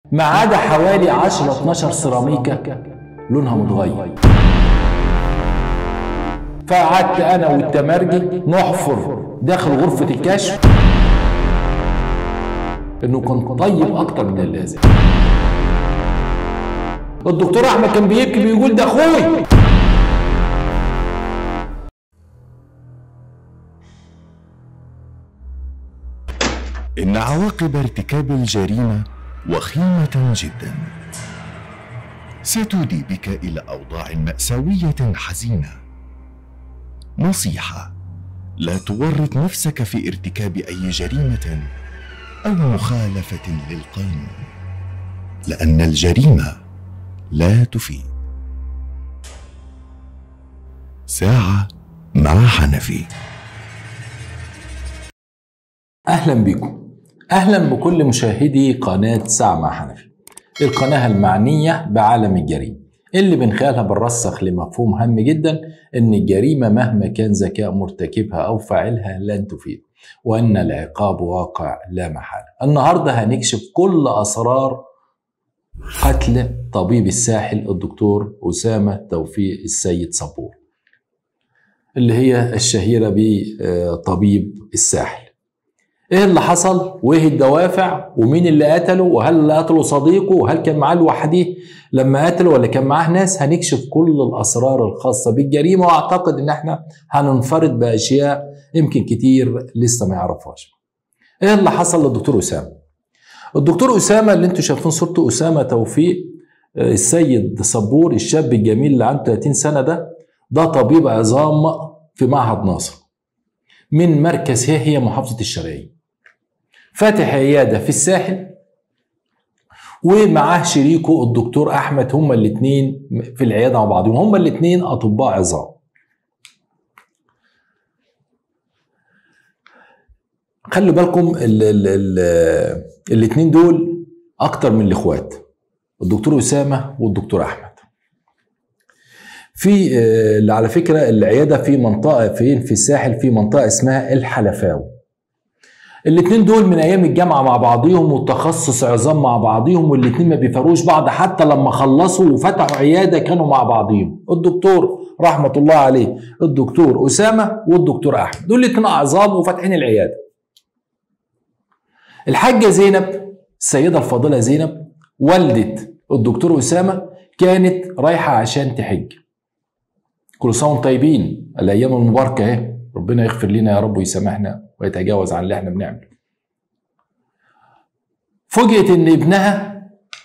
ما عدا حوالي 10 12 سيراميكا لونها متغير. فقعدت انا والتمرجي نحفر داخل غرفة الكشف انه كان طيب اكتر من اللازم. الدكتور احمد كان بيبكي بيقول ده اخوي. إن عواقب ارتكاب الجريمة وخيمة جدا، ستودي بك إلى أوضاع مأساوية حزينة. نصيحة: لا تورط نفسك في ارتكاب أي جريمة أو مخالفة للقانون، لأن الجريمة لا تفيد. ساعة مع حنفي. اهلا بكم، اهلا بكل مشاهدي قناة ساعة مع حنفي، القناة المعنية بعالم الجريمة اللي من خلالها بنرسخ لمفهوم هام جدا ان الجريمة مهما كان ذكاء مرتكبها او فاعلها لن تفيد، وان العقاب واقع لا محالة. النهاردة هنكشف كل اسرار قتل طبيب الساحل الدكتور أسامة توفيق السيد صبور، اللي هي الشهيرة بطبيب الساحل. ايه اللي حصل وايه الدوافع ومين اللي قتله، وهل اللي قتله صديقه، وهل كان معاه لوحده لما قتله ولا كان معاه ناس. هنكشف كل الاسرار الخاصة بالجريمة، واعتقد ان احنا هننفرد باشياء يمكن كتير لسه ما يعرفهاش. ايه اللي حصل للدكتور أسامة؟ الدكتور أسامة اللي انتوا شايفين صورته، أسامة توفيق السيد صبور، الشاب الجميل اللي عنده 30 سنة، ده طبيب عظام في معهد ناصر من مركز هي محافظة الشرقية، فاتح عيادة في الساحل ومعاه شريكه الدكتور أحمد، هما الاثنين في العيادة مع بعضهم، هما الاثنين أطباء عظام. خلوا بالكم الاثنين دول أكتر من الإخوات، الدكتور أسامة والدكتور أحمد. في على فكرة العيادة في منطقة فين في الساحل، في منطقة اسمها الحلفاوي. الاثنين دول من ايام الجامعة مع بعضيهم وتخصص عظام مع بعضيهم، والاثنين ما بيفروش بعض، حتى لما خلصوا وفتحوا عيادة كانوا مع بعضيهم. الدكتور رحمة الله عليه الدكتور أسامة والدكتور أحمد، دول الاثنين عظام وفاتحين العيادة. الحاجة زينب، السيدة الفاضلة زينب والدة الدكتور أسامة، كانت رايحة عشان تحج. كل سنة وانتم طيبين، الأيام المباركة اهي، ربنا يغفر لنا يا رب ويسامحنا ويتجاوز عن اللي احنا بنعمله. فوجئت ان ابنها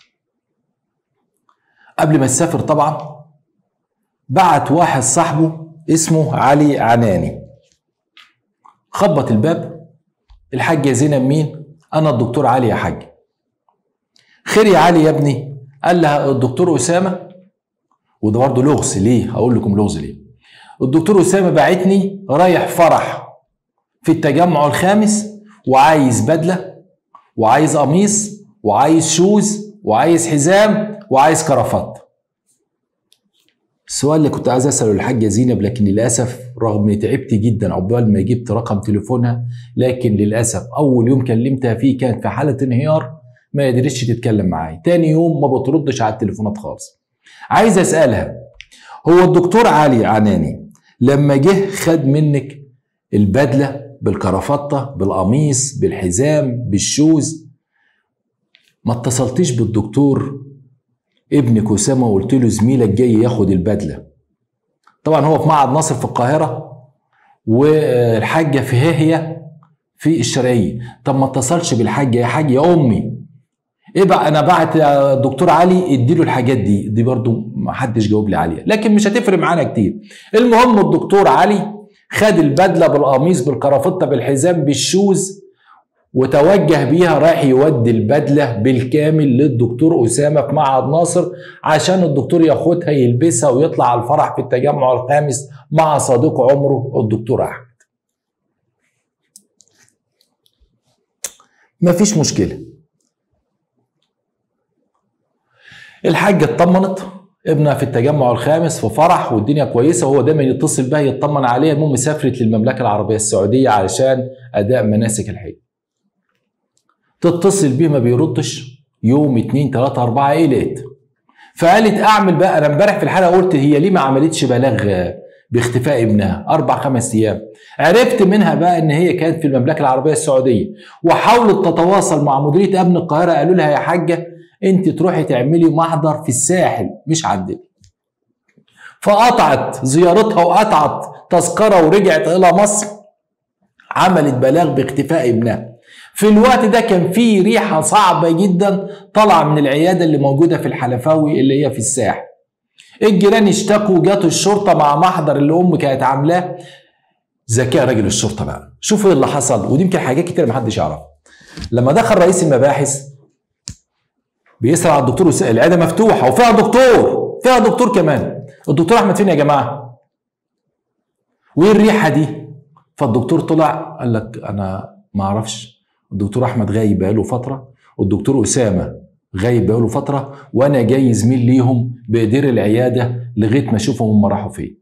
قبل ما تسافر طبعا بعت واحد صاحبه اسمه علي عناني، خبط الباب. الحاجة زينب مين؟ انا الدكتور علي يا حاج. خير يا علي يا ابني؟ قال لها الدكتور أسامة، وده برضه لغز. ليه؟ هقول لكم لغز ليه. الدكتور أسامة بعتني رايح فرح في التجمع الخامس، وعايز بدلة وعايز قميص وعايز شوز وعايز حزام وعايز كرافات. السؤال اللي كنت عايز اساله للحاجة زينب، لكن للاسف رغم تعبت جدا عقبال ما جبت رقم تليفونها، لكن للاسف اول يوم كلمتها فيه كانت في حالة انهيار، ما قدرتش تتكلم معايا. تاني يوم ما بتردش على التليفونات خالص. عايز اسالها، هو الدكتور علي عناني لما جه خد منك البدله بالكرافطه بالقميص بالحزام بالشوز، ما اتصلتيش بالدكتور ابنك أسامة وقلت له زميلك جاي ياخد البدله؟ طبعا هو في معهد ناصر في القاهره والحاجه في هي في الشرقيه. طب ما اتصلش بالحاجه؟ يا حاج يا امي ايه بقى، انا بعت يا دكتور علي اديله الحاجات دي برضو ما حدش جاوب لي عليها، لكن مش هتفرق معانا كتير. المهم الدكتور علي خد البدله بالقميص بالكرافته بالحزام بالشوز وتوجه بيها، رايح يودي البدله بالكامل للدكتور أسامة في معهد ناصر عشان الدكتور ياخدها يلبسها ويطلع على الفرح في التجمع الخامس مع صديق عمره الدكتور أحمد. مفيش مشكله. الحاجة اطمنت، ابنها في التجمع الخامس في فرح والدنيا كويسة، وهو دايما يتصل بها يطمن عليها. المهم سافرت للمملكة العربية السعودية علشان أداء مناسك الحج. تتصل بيه ما بيردش، يوم 2 3 4 قلقت، فقالت اعمل بقى. انا امبارح في الحلقه قلت هي ليه ما عملتش بلاغ باختفاء ابنها 4 5 ايام. عرفت منها بقى ان هي كانت في المملكه العربيه السعوديه، وحاولت تتواصل مع مديريه امن القاهره، قالوا لها يا حاجه انت تروحي تعملي محضر في الساحل مش عندنا. فقطعت زيارتها وقطعت تذكره ورجعت الى مصر، عملت بلاغ باختفاء ابنها. في الوقت ده كان في ريحه صعبه جدا طالعه من العياده اللي موجوده في الحلفاوي اللي هي في الساحل. الجيران اشتكوا، جات الشرطه مع محضر اللي ام كانت عاملاه. ذكاء راجل الشرطه بقى، شوفوا ايه اللي حصل، ودي يمكن حاجات كتير محدش يعرفها. لما دخل رئيس المباحث بيسأل على الدكتور، العياده مفتوحه وفيها دكتور، فيها دكتور كمان. الدكتور احمد فين يا جماعه؟ وايه الريحه دي؟ فالدكتور طلع قال لك انا ما اعرفش، الدكتور احمد غايب بقاله فتره، والدكتور اسامه غايب بقاله فتره، وانا جاي زميل ليهم بإدير العياده لغايه ما اشوفهم هم راحوا فين.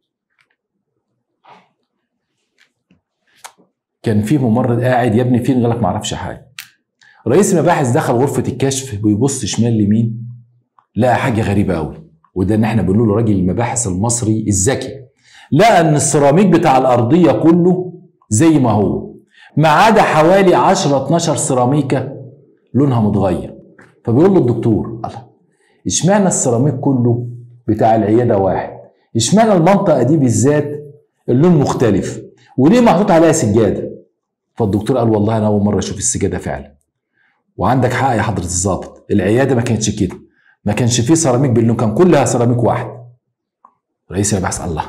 كان في ممرض قاعد، يا ابني فين؟ قال لك ما اعرفش حاجه. رئيس المباحث دخل غرفه الكشف بيبص شمال ليمين، لقى حاجه غريبه قوي، وده ان احنا بنقول له راجل المباحث المصري الذكي. لقى ان السيراميك بتاع الارضيه كله زي ما هو، ما عدا حوالي 10 12 سيراميكه لونها متغير. فبيقول له الدكتور الله، اشمعنى السيراميك كله بتاع العياده واحد؟ اشمعنى المنطقه دي بالذات اللون مختلف؟ وليه محطوط عليها سجاده؟ فالدكتور قال والله انا اول مره اشوف السجاده فعلا، وعندك حق يا حضره الضابط، العياده ما كانتش كده، ما كانش فيه سيراميك باللون، كان كلها سيراميك واحد. رئيس المباحث الله،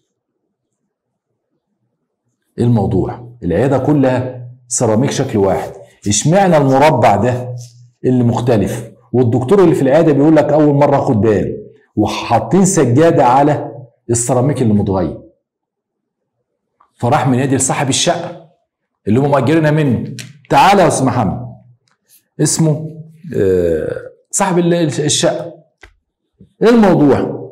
ايه الموضوع؟ العياده كلها سيراميك شكل واحد، اشمعنى المربع ده اللي مختلف؟ والدكتور اللي في العياده بيقول لك اول مره اخد بالي، وحاطين سجاده على السيراميك اللي متغير. فراح منادي لصاحب الشقه اللي هم مأجرينها منه، تعالى يا استاذ محمد، اسمه صاحب الشقه، ايه الموضوع؟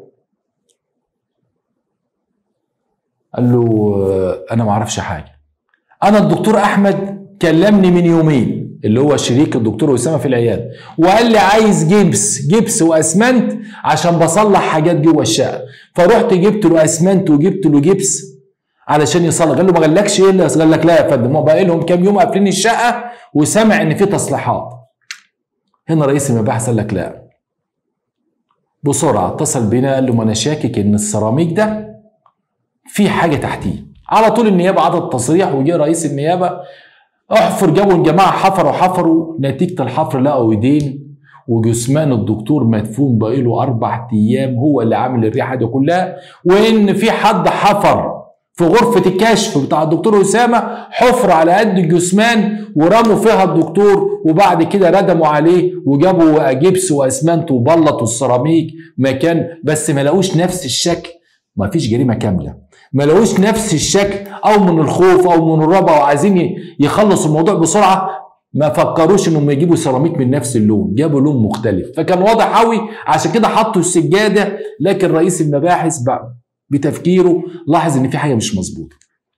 قال له انا ما اعرفش حاجه، انا الدكتور احمد كلمني من يومين، اللي هو شريك الدكتور اسامه في العياده، وقال لي عايز جبس واسمنت عشان بصلح حاجات جوه الشقه، فرحت جبت له اسمنت وجبت له جبس علشان يصلح. قال له ما قالكش ايه اللي؟ قال لك لا يا فندم، هو بقى لهم كام يوم قافلين الشقه وسمع ان في تصليحات. هنا رئيس المباحث قال لك لا، بسرعه اتصل بينا، قال له ما انا شاكك ان السيراميك ده في حاجه تحتيه. على طول النيابه عطت تصريح، وجه رئيس النيابه احفر، جابوا الجماعه حفروا، نتيجه الحفر لقوا ايدين وجثمان الدكتور مدفون بقاله 4 ايام، هو اللي عامل الريحه دي كلها، وان في حد حفر في غرفه الكشف بتاع الدكتور اسامه حفر على قد الجثمان ورموا فيها الدكتور، وبعد كده ردموا عليه وجابوا جبس واسمنت وبلطوا السيراميك مكان، بس ما لقوش نفس الشكل. ما فيش جريمه كامله، ما لقوش نفس الشكل، او من الخوف او من الرعب او عايزين يخلصوا الموضوع بسرعه ما فكروش انهم يجيبوا سيراميك من نفس اللون، جابوا لون مختلف، فكان واضح قوي، عشان كده حطوا السجاده. لكن رئيس المباحث بقى بتفكيره لاحظ ان في حاجه مش مظبوطه.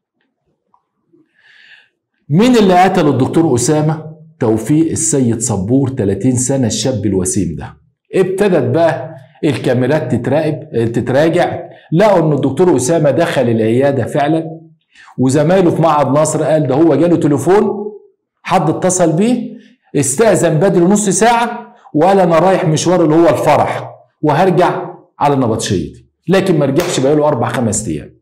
مين اللي قتل الدكتور اسامه؟ توفيق السيد صبور، 30 سنه، الشاب الوسيم ده. ابتدت بقى الكاميرات تتراجع، لقوا ان الدكتور اسامه دخل العياده فعلا، وزمايله في معهد نصر قال ده هو جاله تليفون، حد اتصل بيه، استأذن بدري نص ساعه وقال انا رايح مشوار اللي هو الفرح وهرجع على نبطشيتي، لكن ما رجعش بقاله 4 5 ايام.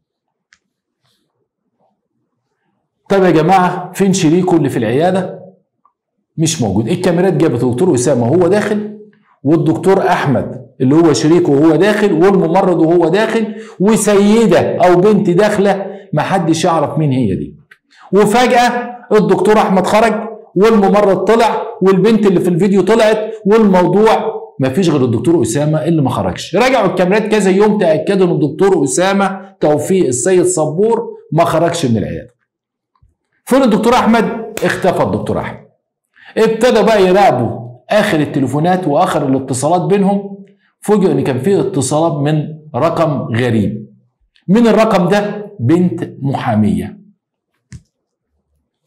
طب يا جماعه فين شريكه اللي في العياده؟ مش موجود. الكاميرات جابت الدكتور اسامه وهو داخل، والدكتور احمد اللي هو شريكه وهو داخل، والممرض وهو داخل، وسيده او بنت داخله ما حدش يعرف مين هي دي. وفجاه الدكتور احمد خرج والممرض طلع والبنت اللي في الفيديو طلعت، والموضوع ما فيش غير الدكتور اسامه اللي ما خرجش. رجعوا الكاميرات كذا يوم تاكدوا ان الدكتور اسامه توفيق السيد صبور ما خرجش من العياده. فين الدكتور احمد؟ اختفى الدكتور احمد. ابتدى بقى يراقبوا اخر التليفونات واخر الاتصالات بينهم، فوجئوا ان كان في اتصالات من رقم غريب. من الرقم ده؟ بنت محاميه.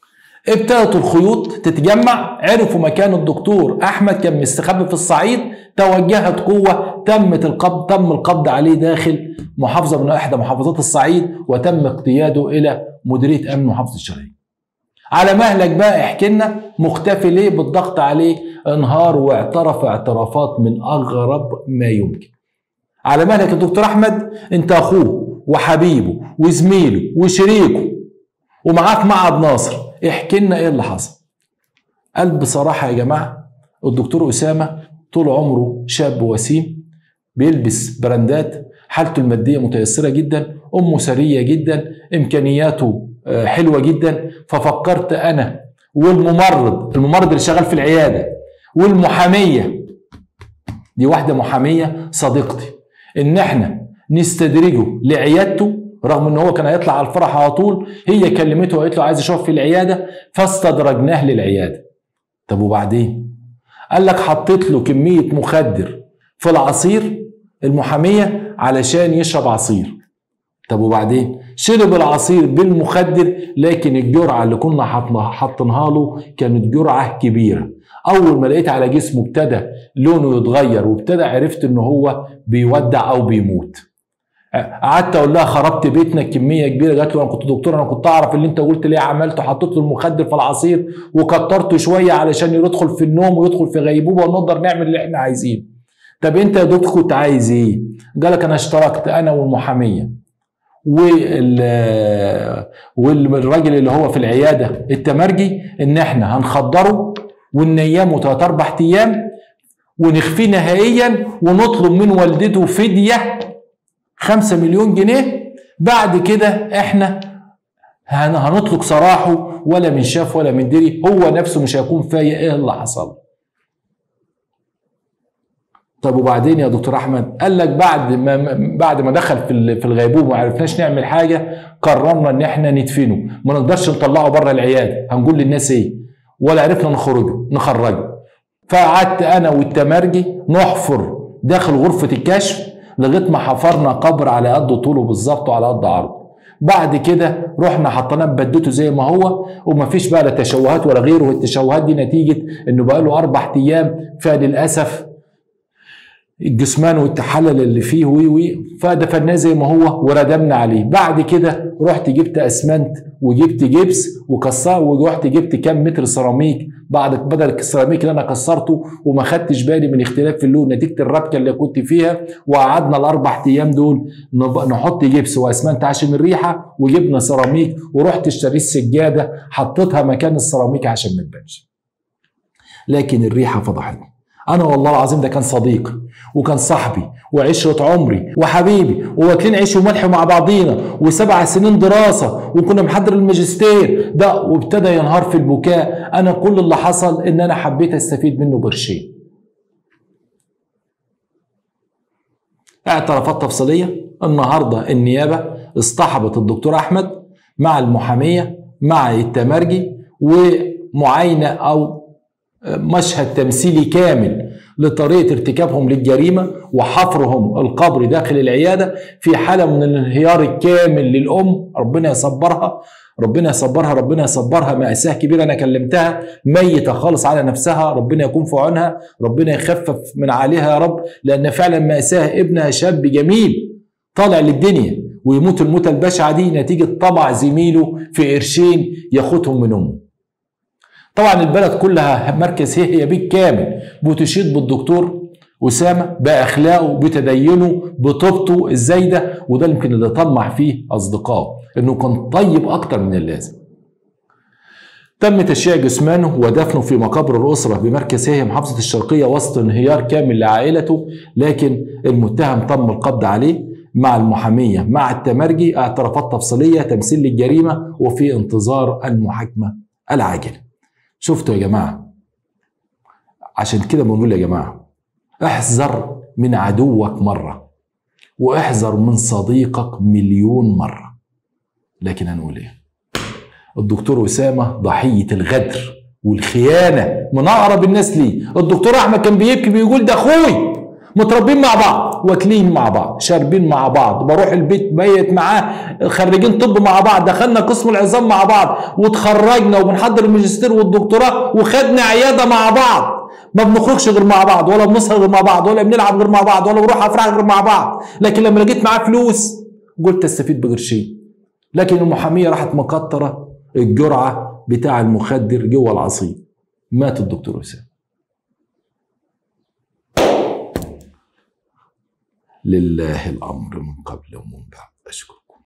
ابتدت الخيوط تتجمع، عرفوا مكان الدكتور احمد كان مستخبي في الصعيد، توجهت قوه، تم القبض عليه داخل محافظه من احدى محافظات الصعيد، وتم اقتياده الى مديريه امن محافظه الشرقيه. على مهلك بقى احكي لنا مختفي ليه؟ بالضغط عليه انهار واعترف اعترافات من اغرب ما يمكن. على مهلك يا دكتور احمد، انت اخوه وحبيبه وزميله وشريكه ومعاك معهد ناصر، احكي لنا ايه اللي حصل. قال بصراحه يا جماعه الدكتور اسامه طول عمره شاب وسيم، بيلبس براندات، حالته الماديه متيسره جدا، امه ثريه جدا، امكانياته حلوه جدا. ففكرت انا الممرض اللي شغال في العياده والمحاميه، دي واحده محاميه صديقتي، ان احنا نستدرجه لعيادته، رغم ان هو كان هيطلع على الفرح على طول. هي كلمته وقالت له عايز اشوف في العياده، فاستدرجناه للعياده. طب وبعدين؟ قال لك حطيت له كميه مخدر في العصير المحاميه علشان يشرب عصير. طب وبعدين؟ شرب العصير بالمخدر، لكن الجرعه اللي كنا حاطينها له كانت جرعه كبيره. اول ما لقيت على جسمه ابتدى لونه يتغير، وابتدى عرفت ان هو بيودع او بيموت. قعدت اقول لها خربت بيتنا كميه كبيره. قالت له انا كنت دكتور، انا كنت اعرف اللي انت قلت ليه عملته، حطيت له المخدر في العصير وكترته شويه علشان يدخل في النوم ويدخل في غيبوبه ونقدر نعمل اللي احنا عايزينه. طب انت يا دكتور كنت عايز ايه؟ قال لك انا اشتركت انا والمحاميه والراجل اللي هو في العياده التمرجي ان احنا هنخدره وننيمه 3-4 ايام ونخفيه نهائيا، ونطلب من والدته فديه 5 مليون جنيه. بعد كده احنا هنطلق سراحه، ولا من شاف ولا من دري، هو نفسه مش هيكون فايق ايه اللي حصل. طب وبعدين يا دكتور احمد؟ قال لك بعد ما دخل في الغيبوبه وما عرفناش نعمل حاجه، قررنا ان احنا ندفنه، ما نقدرش نطلعه بره العياده، هنقول للناس ايه؟ ولا عرفنا نخرجه. فقعدت انا والتمرجي نحفر داخل غرفه الكشف لغايه ما حفرنا قبر على قد طوله بالظبط وعلى قد عرضه. بعد كده رحنا حطيناه ببدته زي ما هو، ومفيش بقى لا تشوهات ولا غيره. التشوهات دي نتيجه انه بقى له 4 ايام، فللاسف الجسمان والتحلل اللي فيه فدفناه زي ما هو وردمنا عليه. بعد كده رحت جبت اسمنت وجبت جبس وكسر، ورحت جبت كام متر سيراميك بدل السيراميك اللي انا كسرته، وما خدتش بالي من اختلاف في اللون نتيجه الربكه اللي كنت فيها. وقعدنا ال4 ايام دول نحط جبس واسمنت عشان الريحه، وجبنا سيراميك، ورحت اشتريت سجاده حطيتها مكان السيراميك عشان ما تبانش. لكن الريحه فضحتني. انا والله العظيم ده كان صديقي وكان صاحبي وعشرة عمري وحبيبي، وواكلين عيش وملح مع بعضينا، و7 سنين دراسة، وكنا محضر الماجستير ده، وابتدى ينهار في البكاء. انا كل اللي حصل ان انا حبيت استفيد منه قرشين. اعترافات تفصيلية. النهاردة النيابة اصطحبت الدكتور احمد مع المحامية مع التمرجي، ومعاينة او مشهد تمثيلي كامل لطريقة ارتكابهم للجريمة وحفرهم القبر داخل العيادة في حالة من الانهيار الكامل للأم. ربنا يصبرها ربنا يصبرها ربنا يصبرها. مأساة كبيرة، أنا كلمتها ميتة خالص على نفسها، ربنا يكون في عونها، ربنا يخفف من عليها يا رب، لأن فعلا مأساة. ابنها شاب جميل طالع للدنيا ويموت الموتة البشعة دي نتيجة طمع زميله في قرشين ياخدهم من أمه. طبعا البلد كلها مركز هي بالكامل بتشيد بالدكتور أسامة بأخلاقه بتدينه بطيبته الزايدة، وده يمكن اللي طمع فيه أصدقائه إنه كان طيب أكتر من اللازم. تم تشييع جسمانه ودفنه في مقابر الأسرة بمركز هي محافظة الشرقية وسط انهيار كامل لعائلته، لكن المتهم تم القبض عليه مع المحامية مع التمرجي، اعترافات تفصيلية، تمثيل للجريمة، وفي انتظار المحاكمة العاجلة. شفتوا يا جماعة؟ عشان كده بنقول يا جماعة احذر من عدوك مرة واحذر من صديقك مليون مرة. لكن هنقول ايه؟ الدكتور أسامة ضحية الغدر والخيانة من أقرب الناس ليه. الدكتور أحمد كان بيبكي بيقول ده أخوي متربين مع بعض، بعض، واكلين مع بعض، شاربين مع بعض، بروح البيت بيت معاه، خريجين طب مع بعض، دخلنا قسم العظام مع بعض وتخرجنا وبنحضر الماجستير والدكتوراه وخدنا عياده مع بعض. ما بنخرجش غير مع بعض، ولا بنسهر غير مع بعض، ولا بنلعب غير مع بعض، ولا بنروح افراح غير مع بعض. لكن لما لقيت معاه فلوس قلت استفيد بقرشين. لكن المحاميه راحت مكتره الجرعه بتاع المخدر جوه العصير، مات الدكتور وسام. لله الامر من قبل ومن بعد. اشكر.